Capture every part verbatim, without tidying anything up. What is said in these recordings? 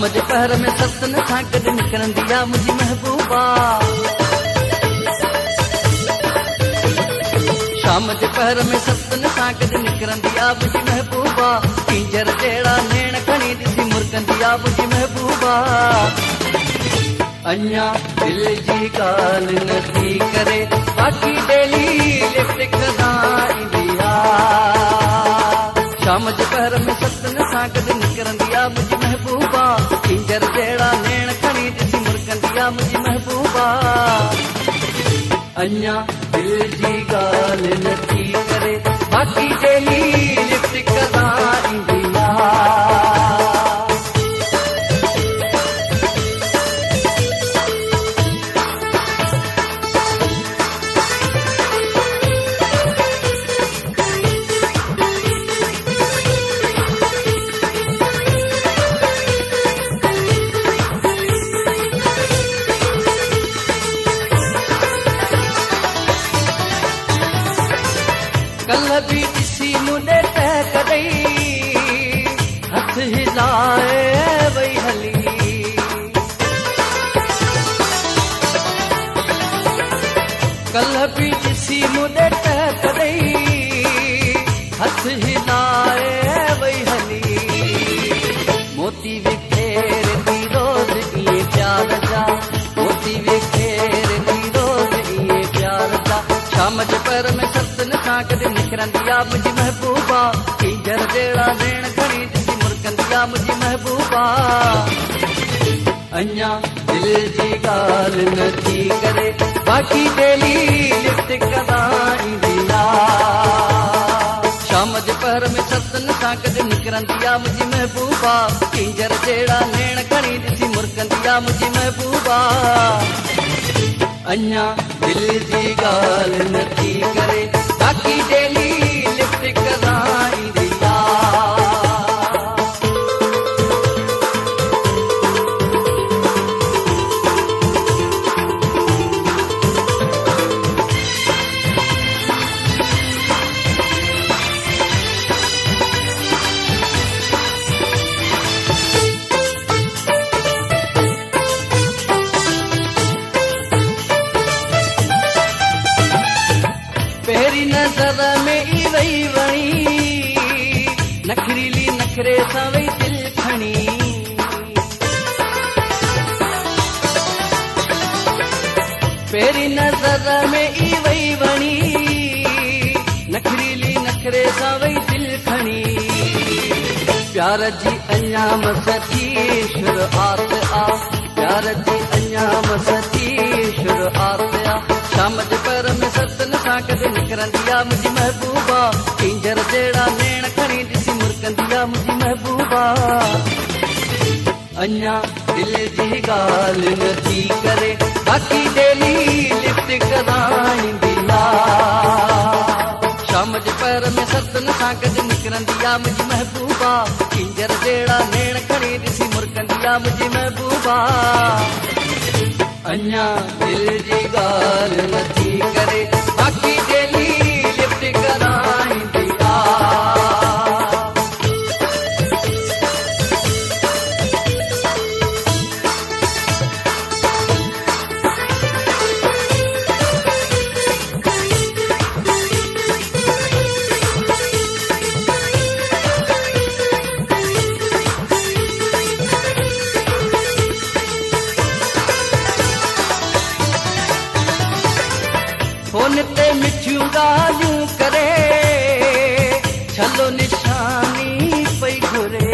जे पहर में सतन सां गॾु निकिरंदी आहे मुंहिंजी महबूबा। शाम जे पहर में सतन सां गॾु निकिरंदी आहे मुंहिंजी महबूबा। पिंजर जहिड़ा नेण खणी ॾिसी मुरकंदी आहे मुंहिंजी महबूबा। अञा दिल जी ॻाल्हि न थी करे बाक़ी डेली लिपस्टिक सां ईंदी आहे। शाम जे पहर में सतन सां गॾु निकिरंदी आहे मुंहिंजी महबूबा। पिंजर जहिड़ा नेण खणी ॾिसी मुरकंदी आहे मुंहिंजी महबूबा। अञा दिल जी ॻाल्हि न थी करे बाक़ी डेली लिपस्टिक सां ईंदी आहे। कल्ह बि ॾिसी मुंडे टहक ॾेई हथ हिलाए वई हली। कल्ह बि ॾिसी मुंडे टहक ॾेई हथ हिलाए वई हली। मोती विखेर दी रोज़ इहे प्यार जा, मोती विखेर दी रोज़ इहे प्यार जा। शाम जे पहर में सतन सां गॾु निकिरंदी आहे मुंहिंजी महबूबा। पिंजर जहिड़ा नेण खणी ॾिसी मुरकंदी आहे मुंहिंजी महबूबा। अञा दिल जी ॻाल्हि न थी करे बाक़ी डेली लिपस्टिक सां ईंदी आहे। शाम जे पहर में सतन सां गॾु निकिरंदी आहे मुंहिंजी महबूबा। पिंजर जहिड़ा नेण खणी ॾिसी मुरकंदी आहे मुंहिंजी महबूबा। अञा दिल जी ॻाल्हि न थी करे बाक़ी डेली लिपस्टिक सां ईंदी आहे। पहिरीं नज़र में ई वई वणी नखरीली नखरे सां वई दिल खणी। पहिरीं नज़र में ई वई वणी नखरीली नखरे सां वई दिल खणी। प्यार जी अञा मसती शुरुआत आ, प्यार जी अञा मसती शुरुआत आ। शाम जे पहर में सतन सां गॾु निकिरंदी आहे मुंहिंजी महबूबा। पिंजर जहिड़ा नेण खणी ॾिसी मुरकंदी आहे मुंहिंजी महबूबा। अञा दिल जी ॻाल्हि न थी करे बाक़ी डेली लिपस्टिक सां ईंदी आहे। शाम जे पहर में सतन सां गॾु निकिरंदी आहे मुंहिंजी महबूबा। पिंजर जहिड़ा नेण खणी ॾिसी मुरकंदी आहे मुंहिंजी महबूबा। अञा दिल जी ॻाल्हि न थी करे बाक़ी डेली लिपस्टिक सां ईंदी आहे। फोन ते मिठियूं ॻाल्हियूं करे छलो निशानी पई घुरे।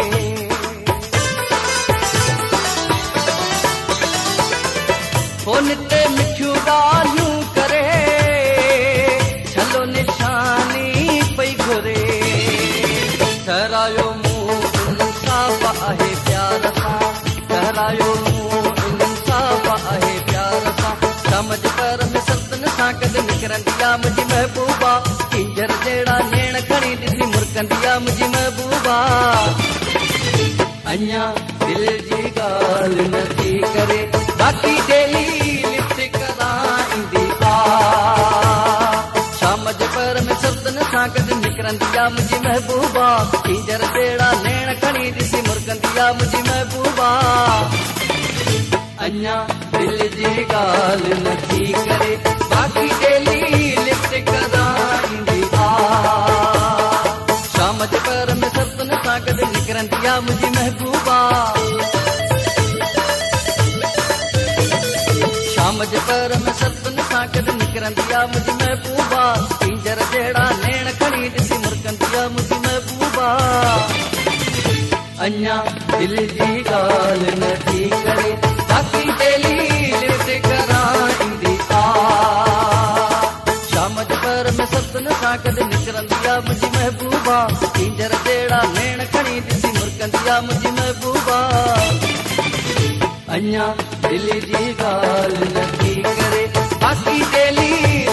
फोन ते मिठियूं ॻाल्हियूं करे छलो निशानी पई घुरे। ठहरायो मूं इंसाफ़ आहे प्यार सां, ठहरायो मूं इंसाफ़ आहे प्यार सां। शाम जे पहर में सतन सां गॾु निकिरंदी आहे मुंहिंजी महबूबा। पिंजर जहिड़ा नेण खणी ॾिसी मुरकंदी आहे मुंहिंजी महबूबा। अञा दिल जी ॻाल्हि न थी करे बाक़ी डेली लिपस्टिक सां ईंदी आहे। शाम जे पहर में सतन सां गॾु निकिरंदी आहे मुंहिंजी महबूबा। पिंजर जहिड़ा नेण खणी ॾिसी मुरकंदी निकिरंदी आ मुंहिंजी महबूबा अञा दिल जी ॻाल्हि न थी करे बाक़ी डेली लिपस्टिक ईंदी आ शाम जे पर में सतन सां गॾु निकिरंदी आ मुंहिंजी महबूबा शाम जे पर में सतन सां गॾु निकिरंदी आ मुंहिंजी महबूबा पिंजर जहिड़ा नेण खणी ॾिसी मुरकंदी आ मुंहिंजी महबूबा अञा दिल जी ॻाल्हि न थी करे बाक़ी डेली लिपस्टिक ईंदी आ शाम जे पर में सतन सां गॾु निकिरंदी आ मुंहिंजी महबूबा पिंजर जहिड़ा नेण खणी ॾिसी मुरकंदी आ मुंहिंजी महबूबा अञा दिल जी ॻाल्हि न थी करे बाक़ी डेली